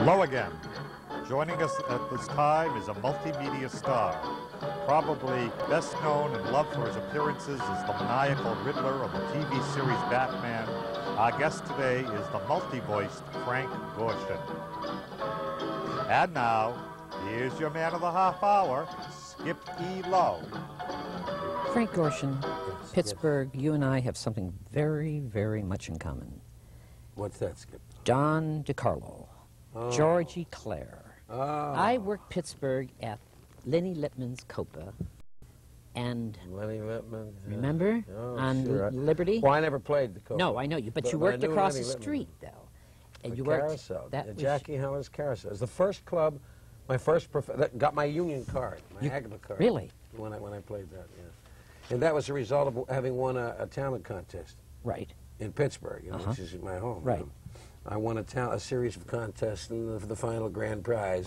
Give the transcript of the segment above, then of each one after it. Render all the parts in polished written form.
Hello again. Joining us at this time is a multimedia star. Probably best known and loved for his appearances as the maniacal Riddler of the TV series Batman. Our guest today is the multi-voiced Frank Gorshin. And now, here's your man of the half hour, Skip E Lowe. Frank Gorshin, Pittsburgh, you and I have something very, very much in common. What's that, Skip? Don DiCarlo, Georgie Clare. I worked Pittsburgh at Lenny Lipman's Copa, and Lenny Lipman. remember on sure. Liberty? Well, I never played the Copa. No, I know you, but you worked across the street, though. And you worked Carousel. that Jackie Heller's Carousel. It was the first club, my first that got my union card, my Agaba card. Really? When I played that, yeah. And that was the result of having won a talent contest. Right. In Pittsburgh, which is my home. Right. I won a series of contests, and the final grand prize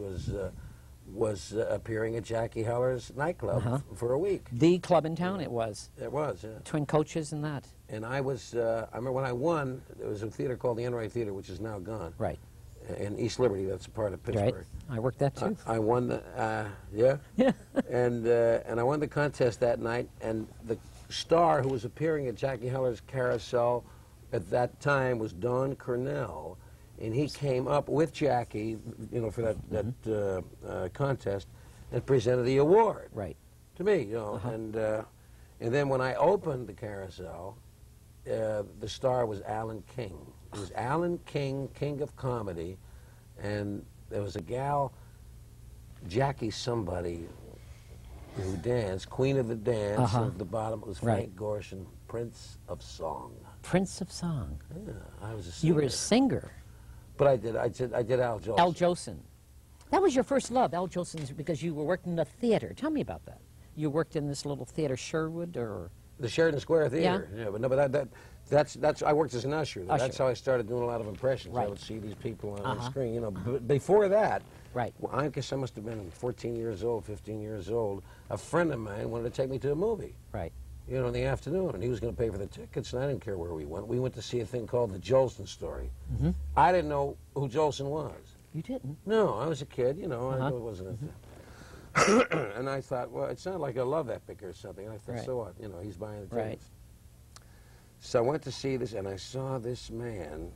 was appearing at Jackie Heller's nightclub for a week. The club in town, it was. It was, yeah. Twin coaches and that. And I was, I remember when I won, there was a theater called the Enright Theater, which is now gone. Right. In East Liberty, that's a part of Pittsburgh. Right. I worked that too. I won the, yeah? Yeah. And I won the contest that night, and the star who was appearing at Jackie Heller's Carousel at that time was Don Cornell, and he came up with Jackie, for that contest, and presented the award. Right. To me, and then when I opened the Carousel, the star was Alan King. It was Alan King, King of Comedy, and there was a gal, Jackie somebody, who danced, Queen of the Dance, and at the bottom it was Frank Gorshin, Prince of Song. Prince of Song. Yeah, I was a singer. You were a singer. But I did Al Jolson. Al Jolson. That was your first love, Al Jolson's, because you were working in the theater. Tell me about that. You worked in this little theater, Sherwood, or the Sheridan Square Theater. Yeah, but that's I worked as an usher. That's how I started doing a lot of impressions. Right. I would see these people on the screen. But before that, right. Well, I guess I must have been 14 years old, 15 years old. A friend of mine wanted to take me to a movie. Right. In the afternoon, and he was going to pay for the tickets, and I didn't care where we went. We went to see a thing called The Jolson Story. I didn't know who Jolson was. You didn't? No, I was a kid, I wasn't and I thought, well, it sounded like a love epic or something. I thought, so what? He's buying the tickets. Right. So I went to see this, and I saw this man.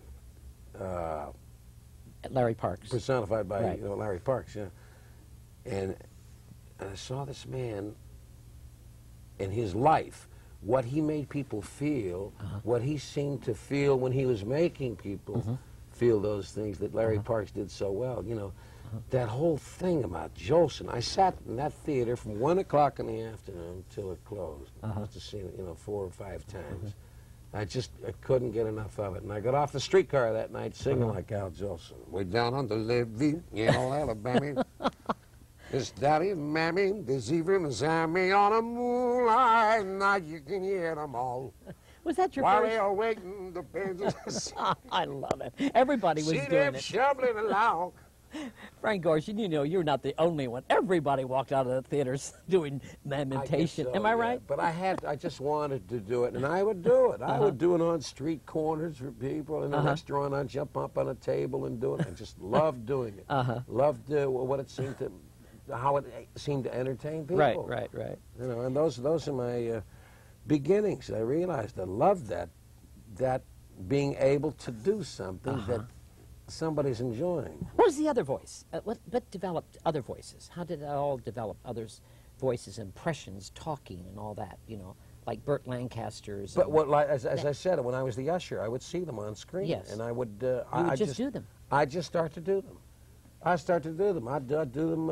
Larry Parks. Personified by Larry Parks, yeah. And I saw this man in his life, what he made people feel, what he seemed to feel when he was making people feel those things that Larry Parks did so well. That whole thing about Jolson. I sat in that theater from 1 o'clock in the afternoon till it closed. I must have seen it, 4 or 5 times. I couldn't get enough of it. And I got off the streetcar that night singing like Al Jolson. Way down on the levee, Alabama. This daddy, mammy, this evening is Sammy on a moonlight night. You can hear them all. Was that your While first? they are waiting, the bands I love it. Everybody was doing them it. shoveling along. Frank Gorshin, you're not the only one. Everybody walked out of the theaters doing lamentation. So, Am I right? But I just wanted to do it, and I would do it. I would do it on street corners for people. In a restaurant, I'd jump up on a table and do it. I just loved doing it. Loved what it seemed to, how it seemed to entertain people. Right. And those are my beginnings. I realized I loved that being able to do something that somebody's enjoying. What was the other voice? What developed other voices? How did it all develop others' voices, impressions, talking, and all that? Like Burt Lancaster's. But as I said, when I was the usher, I would see them on screen. Yes. And I would. You would just do them. I'd just start to do them. I'd do them.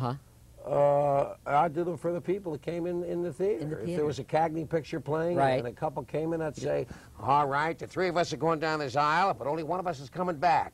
I'd do them for the people that came in the theater. If there was a Cagney picture playing and a couple came in, I'd say, all right, the 3 of us are going down this aisle, but only one of us is coming back.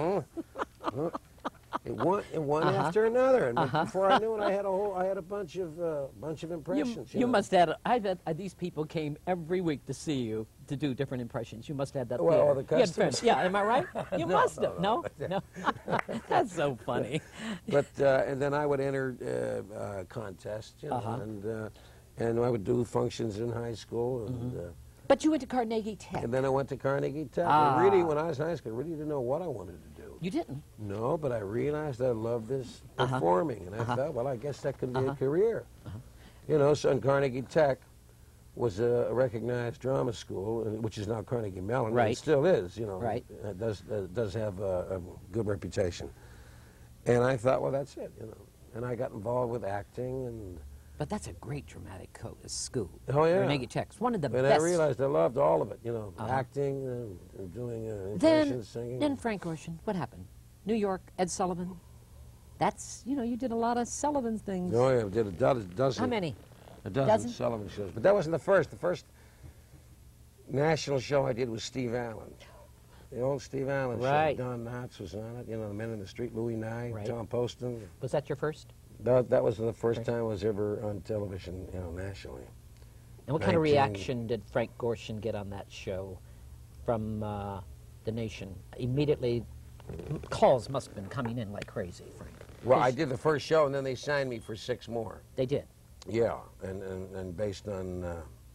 One after another, and before I knew it, I had a bunch of impressions. You must have. I bet these people came every week to see you to do different impressions. You must have that. Well, the customers. Yeah, am I right? You must have. No. That's so funny. But and then I would enter contests, and I would do functions in high school. And, but you went to Carnegie Tech. And then I went to Carnegie Tech. And really, when I was in high school, I really didn't know what I wanted to do. You didn't? No, but I realized I loved this performing, and I thought, well, I guess that could be a career. You know, so in Carnegie Tech was a recognized drama school, which is now Carnegie Mellon. Right. It still is, you know. Right. It does have a good reputation. And I thought, well, that's it, you know. And I got involved with acting and... But that's a great dramatic school. Oh, yeah. Carnegie Tech. It's one of the and best. I realized I loved all of it, you know, acting and doing impressions, singing. Then Frank Gorshin, what happened? New York, Ed Sullivan. That's, you know, you did a lot of Sullivan things. Oh, yeah, did a dozen. How many? A dozen Sullivan shows. But that wasn't the first. The first national show I did was Steve Allen. The old Steve Allen Right. show. Don Knotts was on it. You know, The Men in the Street, Louis Nye, Right. John Poston. Was that your first? That was the first time I was ever on television, you know, nationally. And what kind of 19. reaction did Frank Gorshin get on that show from the nation? Immediately, calls must have been coming in like crazy, Frank. Well, I did the first show, and then they signed me for 6 more. They did. Yeah, and based on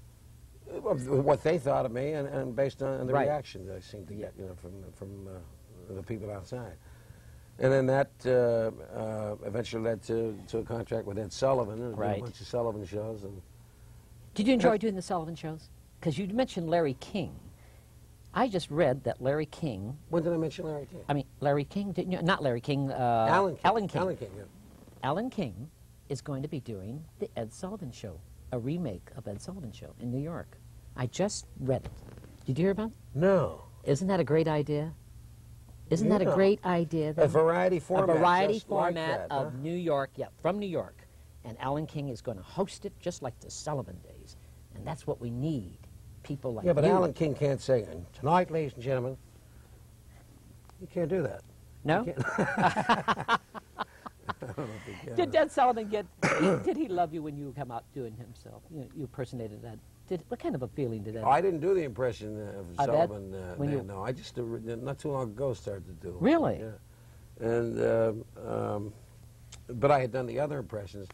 what they thought of me, and based on the Right. reactions I seemed to get, you know, from the people outside. And then that eventually led to a contract with Ed Sullivan, and Right. a bunch of Sullivan shows. And Did you enjoy doing the Sullivan shows? Because you mentioned Larry King. I just read that Larry King... when did I mention Larry King? I mean, Larry King, didn't you? Not Larry King. Alan King. Alan King. Alan King, yeah. Alan King is going to be doing the Ed Sullivan Show, a remake of Ed Sullivan Show in New York. I just read it. Did you hear about it? No. Isn't that a great idea? Isn't that a Yeah. great idea? A variety format. A variety just like format that, of huh? New York, yeah, from New York. And Alan King is going to host it just like the Sullivan days. And that's what we need. People like Yeah, but you. Alan King can't say, and tonight, ladies and gentlemen, you can't do that. No? Did Ed Sullivan get, did he love you when you come out doing himself? You impersonated Ed. What kind of a feeling did Ed? I didn't do the impression of Of Ed? Sullivan. When you- No, I just not too long ago started to do it. Really? Yeah. And but I had done the other impressions.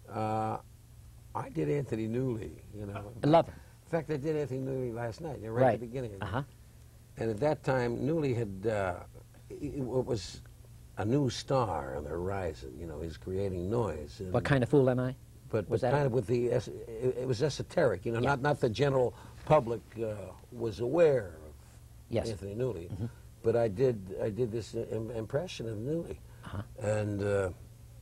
I did Anthony Newley. You know. I love him. In fact, I did Anthony Newley last night. Right, Right. at the beginning. Uh-huh. And at that time, Newley had it was a new star on the horizon. You know, he's creating noise. And, What kind of fool am I? But Was that kind it? of with the it was esoteric. You know, Yeah. not the general public was aware of Yes. Anthony Newley. But I did this impression of Newley, and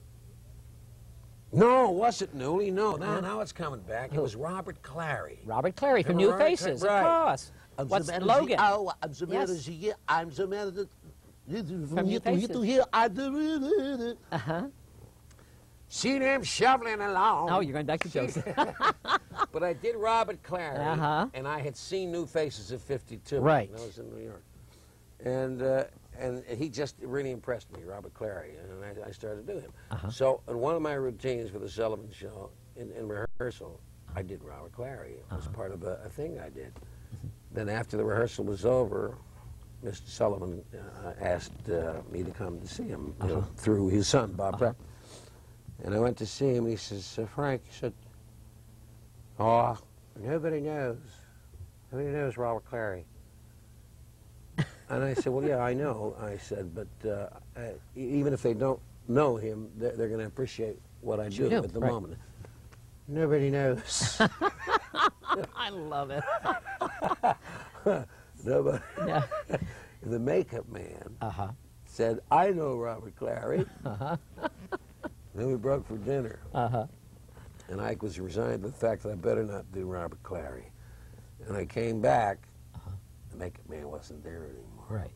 no, it wasn't Newley. No, now it's coming back. It was Robert Clary. Robert Clary from Remember New Robert Faces, Clary? of Right. course. I'm What's the man Logan? Oh, I'm the man Yes. I'm the man From New Faces. to here. I do. Uh-huh. See them shoveling along. Oh, you're going back to Joseph. But I did Robert Clary, Uh-huh. and I had seen New Faces at 52. Right. when I was in New York. And he just really impressed me, Robert Clary, and I started doing him. So in one of my routines for the Sullivan Show, in rehearsal, I did Robert Clary. It was part of a thing I did. Then after the rehearsal was over, Mr. Sullivan asked me to come to see him, you know, through his son, Bob Pratt. And I went to see him, and he says, Frank, he said, oh, nobody knows Robert Clary. And I said, well, yeah, I know. I said, but even if they don't know him, they're going to appreciate what I do at the right. moment. Nobody knows. I love it. Nobody. Yeah. The makeup man Uh-huh. said, I know Robert Clary. Then we broke for dinner. Uh-huh. And I was resigned to the fact that I better not do Robert Clary. And I came back, the makeup man wasn't there anymore. Right.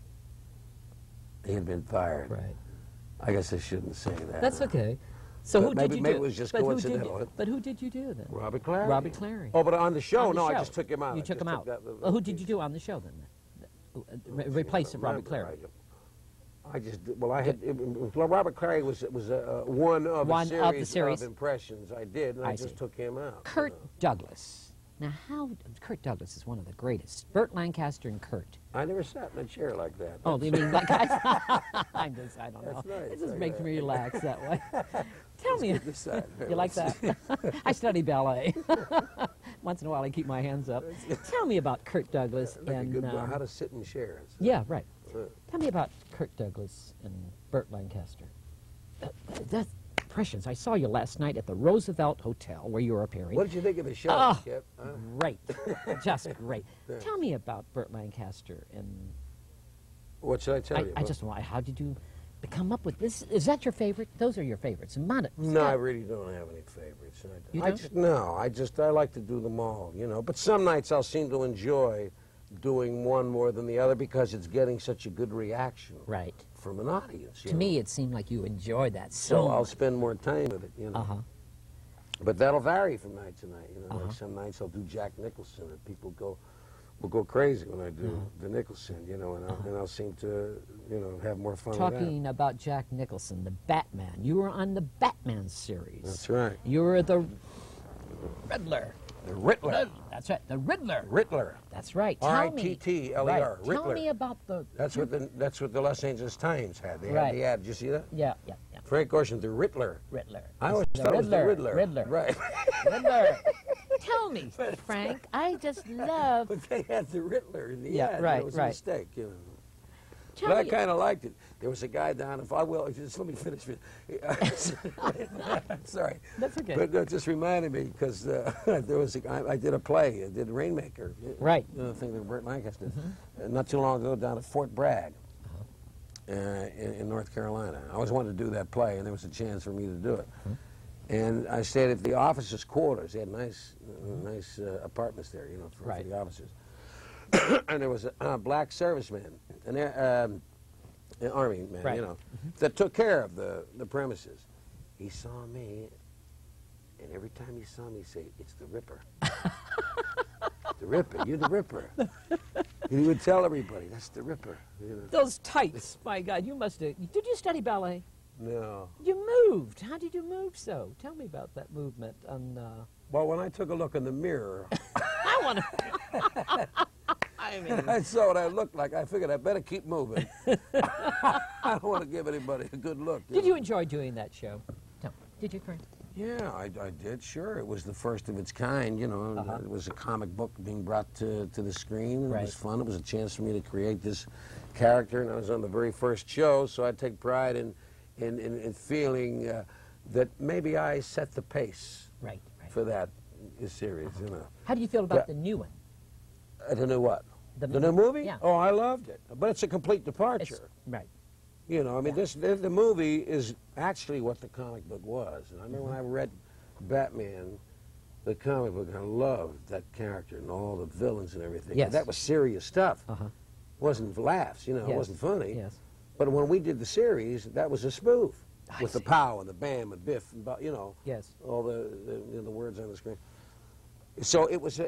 He had been fired. Right. I guess I shouldn't say that. That's okay. So But who maybe- did you maybe do? it was just But who did coincidental. you- But who did you do then? Robert Clary. Robert Clary. Oh, but on the show, On the no, show. I just took him out. You I took just him out. that- Well, who did you do on the show then? Replace of Robert Clary. I just well, I had well, Robert Clary was one of One of the a series series. of impressions I did, and I see. just took him out. Kurt you know. Douglas. Now, Kurt Douglas is one of the greatest. Burt Lancaster and Kurt. I never sat in a chair like that. Oh, you mean like I don't know. That's nice, It just like makes that. me relax that way. Tell me, Good to sit. you like that? I study ballet. Once in a while, I keep my hands up. Tell me about Kurt Douglas Like a and good how to sit in chairs. yeah, right. Tell me about Kirk Douglas and Burt Lancaster. That's impressions. I saw you last night at the Roosevelt Hotel where you were appearing. What did you think of the show, Oh, Skip? Huh? great. Just great. Tell me about Burt Lancaster and... What should I tell you? I just want, how did you come up with this? Is that your favorite? Those are your favorites. No, I really don't have any favorites. You don't? No, I like to do them all, you know. But some nights I'll seem to enjoy doing one more than the other because it's getting such a good reaction Right. from an audience. To me, it seemed like you enjoyed that So I'll much. spend more time with it, you know. Uh-huh. But that'll vary from night to night, you know. Like some nights I'll do Jack Nicholson and people will go crazy when I do the Nicholson, you know, and I'll seem to, you know, have more fun with Talking about Jack Nicholson, the Batman. You were on the Batman series. that. That's right. You were the Riddler. The Riddler. That's right, the Riddler. Riddler. That's right. Tell me. R-I-T-T-L-E-R. Right. Riddler. Tell me about the... That's what the Los Angeles Times had. They had Right. the ad. Did you see that? Yeah. Frank Gorshin, the Riddler. Riddler. I always The thought it was the Riddler. Riddler. Right. Riddler. Tell me, Frank. I just love... But they had the Riddler in the Yeah, ad. right, It was right. a mistake, you know. Tell But I me- kind of liked it. There was a guy down. If I will, just let me finish. Sorry. That's okay. But it just reminded me because there was a guy. I did a play. I did Rainmaker. Right. The thing that Burt Lancaster did. Not too long ago, down at Fort Bragg. In North Carolina. I always wanted to do that play, and there was a chance for me to do it. And I stayed at the officers' quarters. They had nice apartments there, you know, for the officers. And there was a black serviceman, an army man, you know, that took care of the premises. He saw me, and every time he saw me, he'd say, "It's the Ripper." The Ripper, you're the Ripper. He would tell everybody, "That's the Ripper." You know. Those tights, my God, you must have... Did you study ballet? No. You moved. How did you move so? Tell me about that movement. Well, when I took a look in the mirror, I want to... I mean... I saw what I looked like. I figured I better keep moving. I don't want to give anybody a good look. Did you enjoy doing that show? Tell me. Did you, Frank? Yeah, I did, sure. It was the first of its kind, you know. It was a comic book being brought to the screen, and it was fun. It was a chance for me to create this character, and I was on the very first show, so I take pride in feeling that maybe I set the pace for that series, you know. How do you feel about the new one? The new what? The new movie? Yeah. Oh, I loved it. But it's a complete departure. Right. You know, I mean, the movie is actually what the comic book was. And I remember when I read Batman, the comic book, I loved that character and all the villains and everything. Yes. And that was serious stuff. It wasn't laughs, you know, it wasn't funny. Yes. But when we did the series, that was a spoof. With the pow and the bam and biff and, you know, all the words on the screen. So it was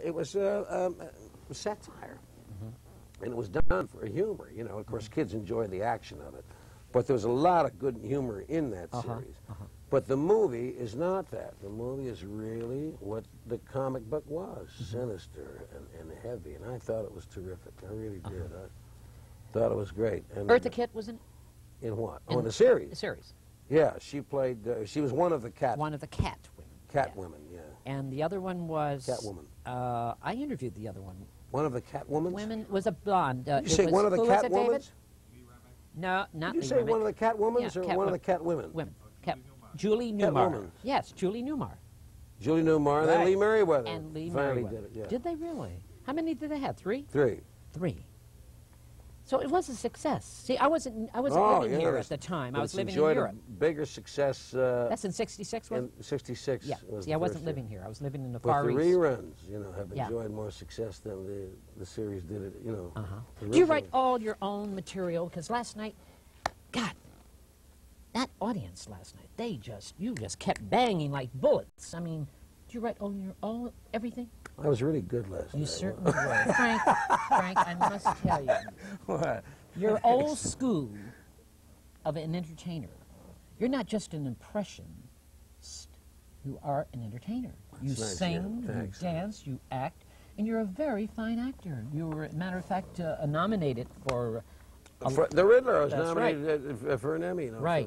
satire. And it was done for humor, you know. Of course, kids enjoy the action of it. But there was a lot of good humor in that series. But the movie is not that. The movie is really what the comic book was, sinister and heavy. And I thought it was terrific. I really did. I thought it was great. And Eartha Kitt was in it? In what? In the series? The series. Yeah, she played, she was one of the cat. One of the cat women. Cat women, yeah. And the other one was... Catwoman. I interviewed the other one. One of the Catwomans? Women was a blonde. Did you say one of the Catwomans? No, not Did you Lee say Remick. one of the Catwomans or one of the Catwomen? Women. Julie Newmar. Catwoman. Yes, Julie Newmar. Julie Newmar and then Lee Merriweather. And Lee finally Merriweather. did it, yeah. Did they really? How many did they have? 3? 3. 3. So it was a success. See, I wasn't living here at the time. I was living in Europe. Bigger success. That's in '66, wasn't it? In '66. Yeah. Was See, I wasn't living here. I was living in the but Far the East. reruns, you know, have enjoyed more success than the series did it, you know. Do you write all your own material? Because last night, God, that audience last night, you just kept banging like bullets. I mean, do you write all your own, everything? I was really good last night. You certainly were. Frank, I must tell you. What? You're old school of an entertainer. You're not just an impressionist. You are an entertainer. You That's nice, sing, yeah. you Thanks. dance, you act, and you're a very fine actor. You were, as a matter of fact, nominated for... The Riddler, I was That's nominated for an Emmy, you know, Right.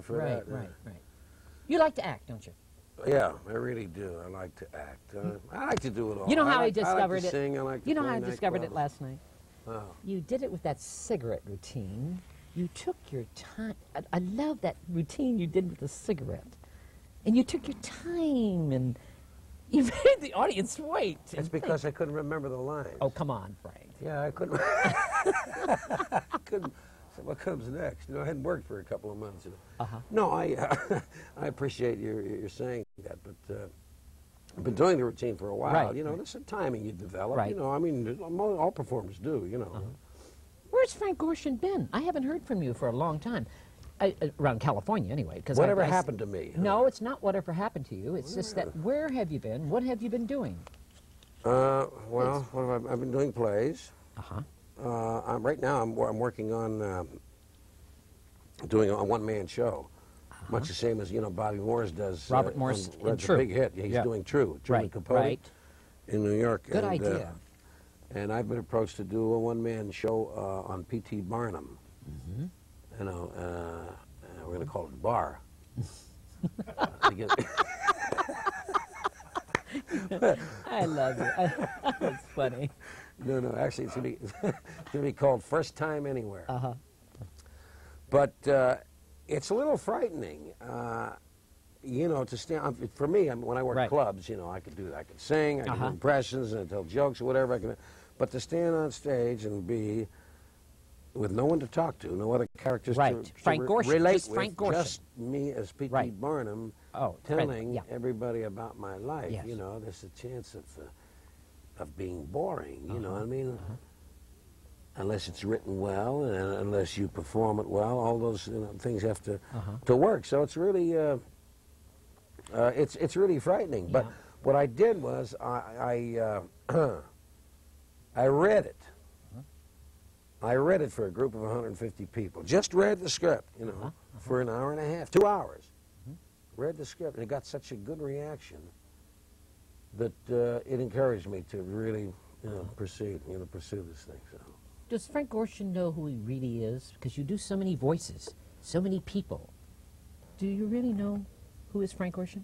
You like to act, don't you? Yeah, I really do. I like to act. I like to do it all. You know how I like discovered to it? Sing, I like to You know play how I discovered it nightclubs. last night? Oh. You did it with that cigarette routine. you took your time. I love that routine you did with the cigarette. And you took your time, and you made the audience wait. It's because I couldn't remember the lines. Oh, come on, Frank. Yeah, I couldn't. I couldn't. So what comes next? You know, I hadn't worked for a couple of months. You know. No, I appreciate your saying that, but I've been doing the routine for a while. Right. You know, there's some timing you develop. Right. You know, I mean, all performers do. You know. Where's Frank Gorshin been? I haven't heard from you for a long time. Around California, anyway. Whatever happened to me? No, it's not whatever happened to you. It's just that where have you been? What have you been doing? Well, what have I've been doing plays. Right now, I'm working on doing a one-man show, much the same as Bobby Morris does. Robert Morris in That's True. a big hit. Yeah, he's doing True. Right, Capote right. In New York. Good idea. And I've been approached to do a one-man show on P.T. Barnum. You know, we're going to call it Bar. I love it. That's funny. No, actually, it's going to be called First Time Anywhere. But it's a little frightening, you know, to stand. For me, when I work clubs, you know, I could do that. I could sing, I could do impressions, and tell jokes or whatever. But to stand on stage and be with no one to talk to, no other characters to Frank Gorshin, relate just with, Frank Gorshin. just me as P.T. Barnum telling everybody about my life. Yes. You know, there's a chance of being boring. You know what I mean? Unless it's written well, and unless you perform it well, all those things have to work. So it's really it's really frightening. But what I did was I read it. I read it for a group of 150 people. Just read the script, you know, for an hour and a half, 2 hours. Read the script, and it got such a good reaction that it encouraged me to really, pursue this thing. So. Does Frank Gorshin know who he really is? Because you do so many voices, so many people. Do you really know who is Frank Gorshin?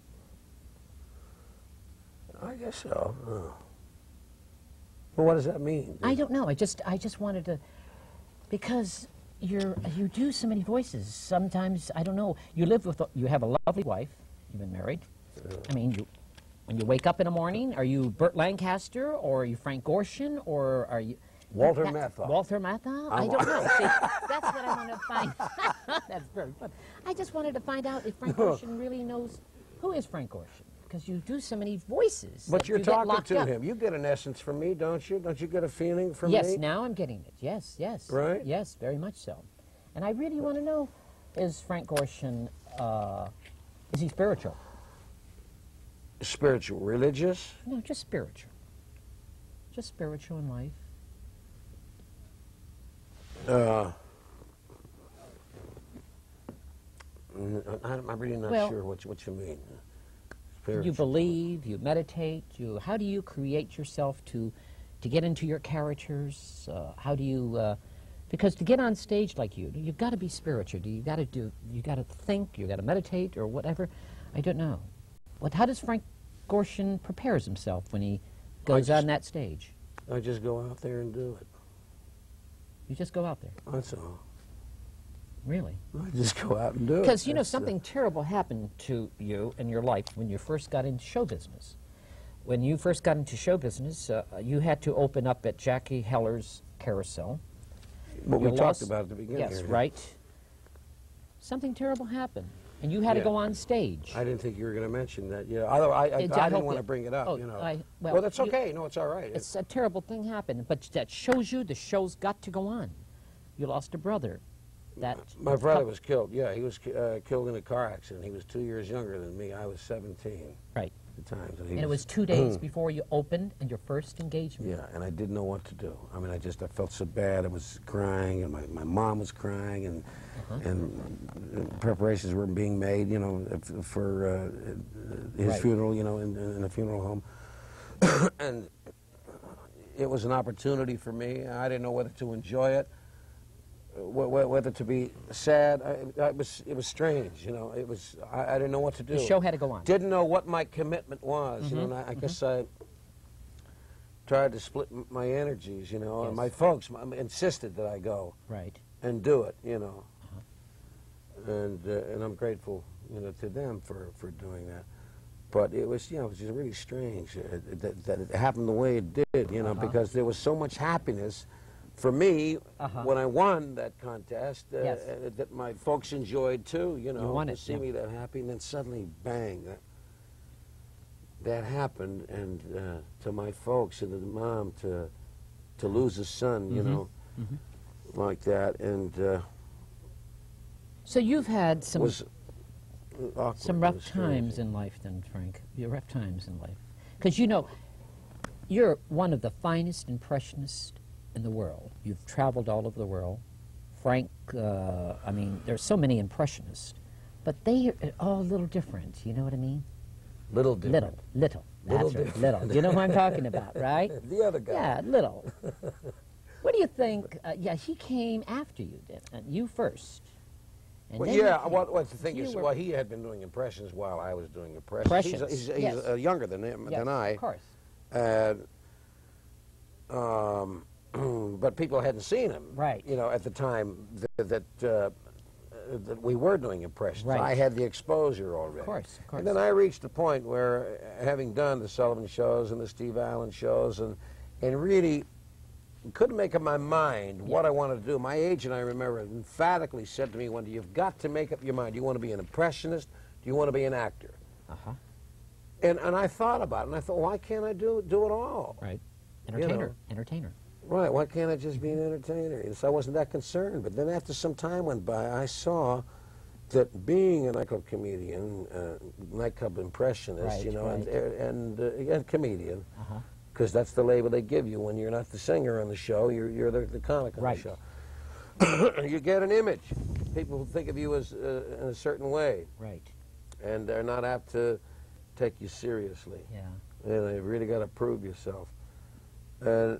I guess so. Well, what does that mean? I don't know. I just wanted to, because you do so many voices. Sometimes I don't know. You have a lovely wife. You've been married. I mean, when you wake up in the morning, are you Burt Lancaster or are you Frank Gorshin or are you Walter Matthau? Walter Matthau? I don't know. See, that's what I want to find. That's very fun. I just wanted to find out if Frank Gorshin really knows who is Frank Gorshin. Because you do so many voices. But you're talking to up. him. You get an essence from me, don't you? Don't you get a feeling from me? Yes, now I'm getting it. Yes, yes. Right? Yes, very much so. And I really want to know, is Frank Gorshin, is he spiritual? Spiritual. Religious? No, just spiritual. Just spiritual in life. I'm really not sure what you mean. Spiritual. You believe, you meditate, how do you create yourself to get into your characters? How do you, because to get on stage like you've got to be spiritual. You got to think, you got to meditate or whatever. I don't know. How does Frank Gorshin prepares himself when he goes on that stage? I just go out there and do it. You just go out there? That's all. Really? I just go out and do it. Because, you know, something terrible happened to you in your life when you first got into show business. When you first got into show business, you had to open up at Jackie Heller's Carousel. What we talked about at the beginning. Yes, right. Something terrible happened, and you had to go on stage. I didn't think you were going to mention that. Yeah, although I didn't want to bring it up. Oh, you know. well, that's okay. No, it's all right. It's a terrible thing happened, but that shows you the show's got to go on. You lost a brother. My brother was killed. Yeah, he was killed in a car accident. He was 2 years younger than me. I was 17. Right. At the time. And it was 2 days before you opened and your first engagement. Yeah, and I didn't know what to do. I mean, I felt so bad. I was crying, and my mom was crying, and preparations were being made, you know, for his funeral, you know, in a funeral home. And it was an opportunity for me. I didn't know whether to enjoy it, whether to be sad. It was strange, you know. I didn't know what to do. The show had to go on. Didn't know what my commitment was, you know. And I guess I tried to split my energies, you know. Yes. And my folks insisted that I go right and do it, you know. and I'm grateful, you know, to them for doing that. But it was, you know, it was just really strange that it happened the way it did, you know, because there was so much happiness for me when I won that contest that my folks enjoyed too, you know, to see me that happy, and then suddenly, bang, that happened, and to my folks and to the mom to lose a son, you know, like that, and so you've had some rough crazy. times in life, then, Frank. Your rough times in life, because you know, you're one of the finest impressionists in the world. You've traveled all over the world. Frank, I mean, there's so many impressionists, but they are all a little different. You know what I mean? Little different. Little. That's right, little. You know who I'm talking about, right? The other guy. Yeah, little. What do you think? Yeah, he came after you, you first. And Well, then yeah, you came. what the thing is, well, he had been doing impressions while I was doing impressions. He's Yes. Younger than I. Of course. But people hadn't seen him, Right. you know, at the time that we were doing impressions. Right. I had the exposure already. Of course. And then I reached a point where, having done the Sullivan shows and the Steve Allen shows, and really couldn't make up my mind what I wanted to do. My agent, I remember, emphatically said to me one day, "You've got to make up your mind. Do you want to be an impressionist? Do you want to be an actor?" And I thought about it, and I thought, why can't I do it all? Right. Entertainer. Entertainer. Right, why can't I just be an entertainer? And so I wasn't that concerned. But then after some time went by, I saw that being a nightclub comedian, nightclub impressionist, you know, and comedian, because that's the label they give you when you're not the singer on the show, you're the comic on the show. You get an image. People think of you as in a certain way. Right. And they're not apt to take you seriously. Yeah. And you really got to prove yourself. And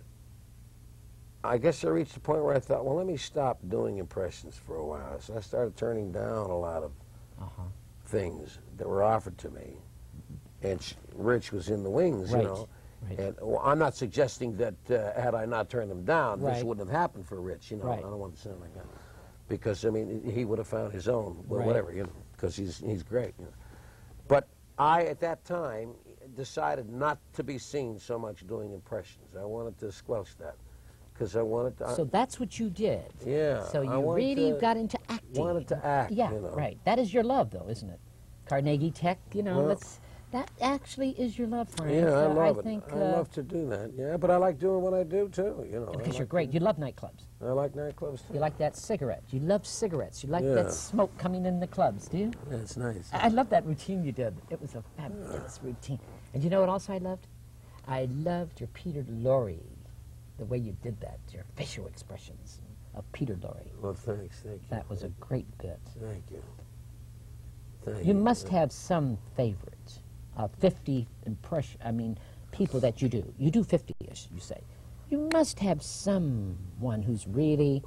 I guess I reached a point where I thought, well, let me stop doing impressions for a while. So I started turning down a lot of things that were offered to me. And Rich was in the wings, you know. Right. And well, I'm not suggesting that had I not turned them down, this wouldn't have happened for Rich, you know. I don't want to sound like that. Because, I mean, he would have found his own, well, whatever, you know, because he's great. You know. But I, at that time, decided not to be seen so much doing impressions. I wanted to squelch that. Because I wanted to... So that's what you did. Yeah. So you really got into acting. Wanted to act, Yeah, you know. right. That is your love, though, isn't it? Carnegie Tech, you know, Well, that actually is your love, Frank. Yeah, I love it. Think, I love to do that. Yeah, but I like doing what I do, too, you know. Because you're great. You love nightclubs. I like nightclubs, too. You like that cigarette. You love cigarettes. You like that smoke coming in the clubs, do you? Yeah, it's nice. I love that routine you did. It was a fabulous routine. And you know what else I loved? I loved your Peter Lorre, the way you did that, your facial expressions of Peter Lorre. Well, thanks. Thank you. That was a great bit. Thank you. Thank you. You must have some favorite. 50 people that you do. You do 50-ish, you say. You must have someone who's really,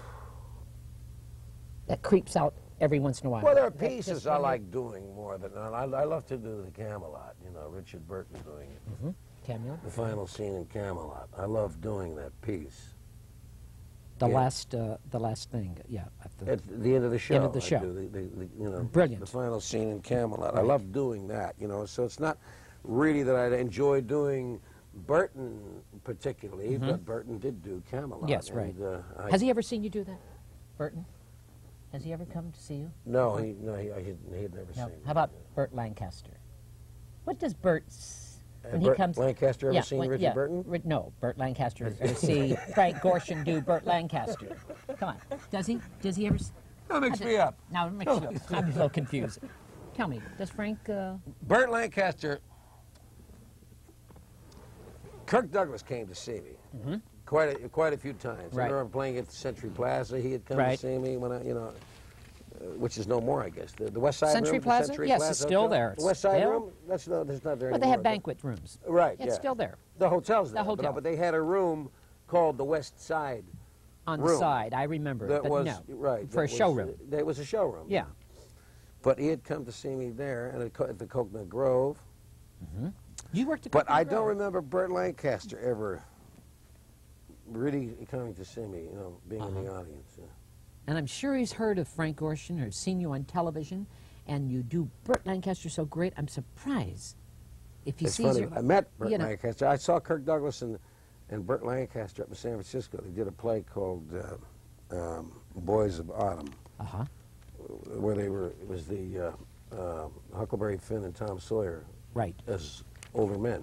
that creeps out every once in a while. Well, there are pieces I like doing more than, I love to do the Camelot, you know, Richard Burton doing it. Cameo? The final scene in Camelot. I love doing that piece. The last thing, yeah. At the end of the show. End of the show. I do the you know, Brilliant. The final scene in Camelot. I love doing that, you know, so it's not really that I enjoy doing Burton particularly, but Burton did do Camelot. Yes, right. And, Has he ever seen you do that, Burton? Has he ever come to see you? No, he had never seen me. How about Burt Lancaster? What does Burt... When Burt he comes, Lancaster ever seen Richard Burton? No, Burt Lancaster. Or see Frank Gorshin do Burt Lancaster. Come on, does he? Does he ever? Don't mix me up. No, mix you up. I'm a little confused. Tell me, does Frank? Burt Lancaster. Kirk Douglas came to see me quite a few times. Right. I remember playing at the Century Plaza. He had come to see me when I, you know. Which is no more, I guess. The West Side Century Room? Plaza? Century Yes, Plaza it's still Hotel? there. The West Side Still? Room? That's not there anymore. But they have banquet rooms. Right, It's still there. The hotel's there. The hotel. But they had a room called the West Side On room. the side, I remember. That but was, no, right. for a showroom. It was a showroom. Yeah. But he had come to see me there and at the Coconut Grove. You worked at. But I Coconut don't Grove. remember Burt Lancaster ever really coming to see me, you know, being in the audience. And I'm sure he's heard of Frank Gorshin or seen you on television, and you do Burt Lancaster so great. I'm surprised if he It's sees funny. you. I met Burt you know. Lancaster. I saw Kirk Douglas and Burt Lancaster up in San Francisco. They did a play called Boys of Autumn, Uh-huh. where they were. It was the Huckleberry Finn and Tom Sawyer Right. as older men.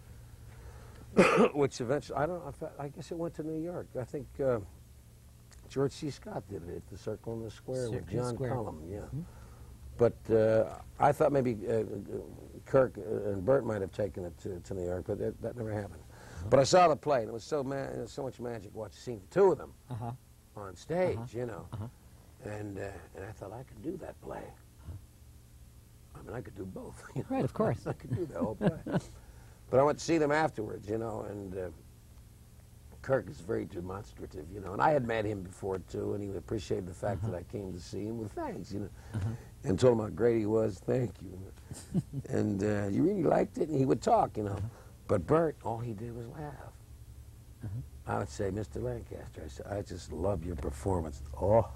Which eventually, I guess it went to New York. I think George C. Scott did it at the Circle in the Square with Circle John Square. Cullum, yeah. But I thought maybe Kirk and Burt might have taken it to New York, but that never happened. But I saw the play, and it was so much magic watching the two of them on stage, you know. And I thought I could do that play. I mean, I could do both. You know? Right, of course. I could do the whole play. But I went to see them afterwards, you know, and Kirk is very demonstrative, you know. And I had met him before, too, and he appreciated the fact that I came to see him with thanks, you know. And told him how great he was, thank you. And you really liked it? And he would talk, you know. But Burt, all he did was laugh. I would say, Mr. Lancaster, I said, I just love your performance. Oh,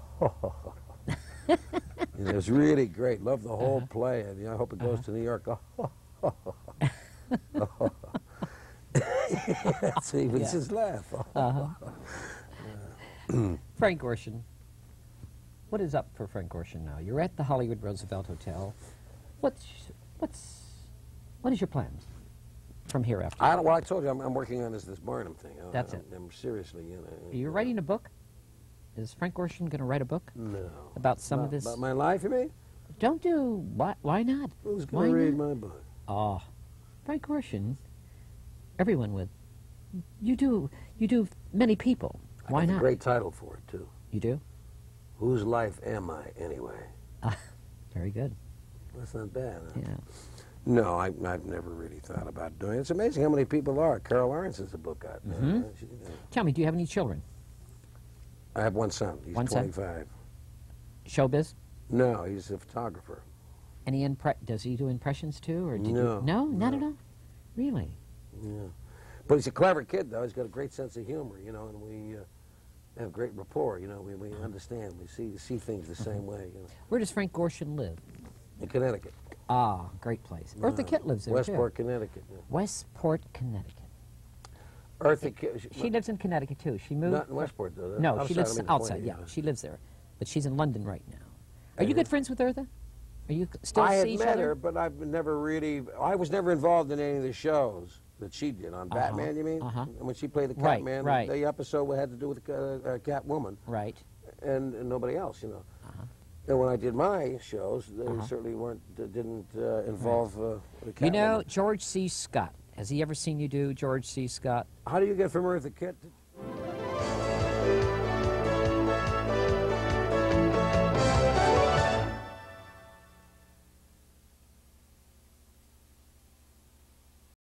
and it was really great. Loved the whole play. And I hope it goes to New York. So he would just laugh. Frank Gorshin. What is up for Frank Gorshin now? You're at the Hollywood Roosevelt Hotel. What is your plans from here after? Well, I told you I'm working on this Barnum thing. That's it. I'm seriously, you know. Are you writing a book? Is Frank Gorshin going to write a book? No. About some of this? About my life, you mean? Don't do. Why not? Who's going to Why read not? my book? Oh, Frank Gorshin. Everyone would. You do many people. Why I got not? a great title for it, too. You do? Whose life am I, anyway? Very good. That's not bad, huh? Yeah. No, I've never really thought about doing it. It's amazing how many people are. Carol Lawrence has a book out now. Tell me, do you have any children? I have one son. He's One son? 25. Showbiz? No, he's a photographer. Any does he do impressions too, or did No, you? No, not no. at all. Really? Yeah. But he's a clever kid, though. He's got a great sense of humor, you know, and we have great rapport, you know. We understand. We see things the same way, you know. Where does Frank Gorshin live? In Connecticut. Ah, great place. Eartha Kitt lives there Westport, too. Connecticut. Yeah. Westport, Connecticut. Eartha Kitt. She lives in Connecticut too. She moved. Not in Westport, though. No, she lives I mean, outside. 20, Yeah, she lives there, but she's in London right now. Are you good friends with Eartha? Are you still I had see each met other? her, but I've never really. I was never involved in any of the shows that she did on Batman. You mean? And when she played the Right, Catman, right. the episode had to do with Catwoman, Right. and nobody else, you know. And when I did my shows, they certainly didn't involve the Catwoman. You know George C. Scott. Has he ever seen you do George C. Scott? How do you get from Eartha Kitt